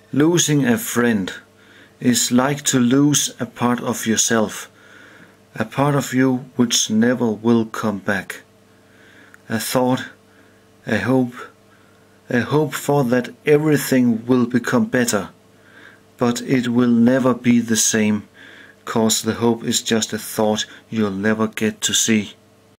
Losing a friend is like to lose a part of yourself, a part of you which never will come back. A thought, a hope for that everything will become better, but it will never be the same, cause the hope is just a thought you'll never get to see.